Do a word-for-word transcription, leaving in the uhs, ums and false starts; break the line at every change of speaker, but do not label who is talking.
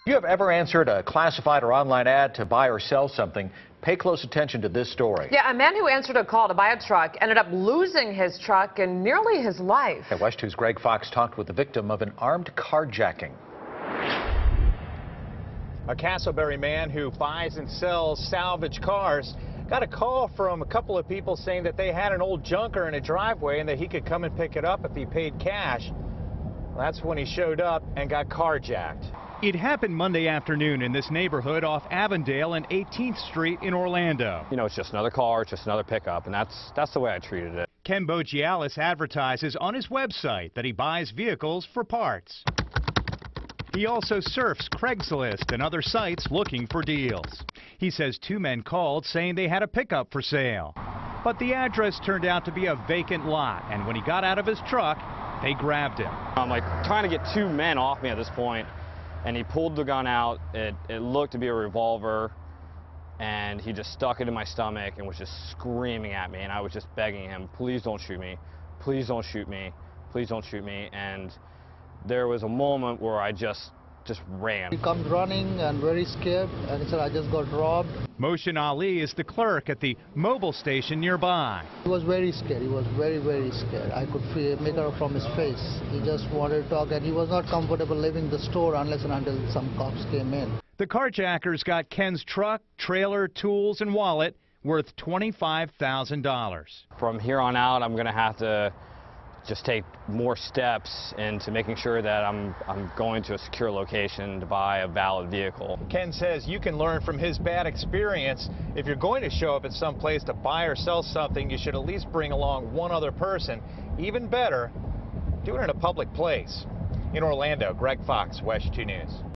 If you have ever answered a classified or online ad to buy or sell something, pay close attention to this story.
Yeah, a man who answered a call to buy a truck ended up losing his truck and nearly his life.
At WESH two's Greg Fox talked with the victim of an armed carjacking.
A Castleberry man who buys and sells salvage cars got a call from a couple of people saying that they had an old junker in a driveway and that he could come and pick it up if he paid cash. Well, that's when he showed up and got carjacked.
It happened Monday afternoon in this neighborhood off Avondale and eighteenth Street in Orlando.
You know, it's just another car, it's just another pickup, and that's that's the way I treated it.
Ken Bogialis advertises on his website that he buys vehicles for parts. He also surfs Craigslist and other sites looking for deals. He says two men called saying they had a pickup for sale. But the address turned out to be a vacant lot, and when he got out of his truck, they grabbed him.
I'm like trying to get two men off me at this point, and he pulled the gun out. It, it looked to be a revolver, and he just stuck it in my stomach and was just screaming at me, and I was just begging him, please don't shoot me, please don't shoot me, please don't shoot me. And there was a moment where I just just ran.
He comes running and very scared, and he said, I just got robbed.
Mohsin Ali is the clerk at the mobile station nearby.
He was very scared. He was very, very scared. I could feel, make out from his face. He just wanted to talk, and he was not comfortable leaving the store unless and until some cops came in.
The carjackers got Ken's truck, trailer, tools, and wallet worth twenty-five thousand dollars.
From here on out, I'm going to have to just take more steps into making sure that I'm, I'm going to a secure location to buy a valid vehicle.
Ken says you can learn from his bad experience. If you're going to show up at some place to buy or sell something, you should at least bring along one other person. Even better, do it in a public place. In Orlando, Greg Fox, WESH two News.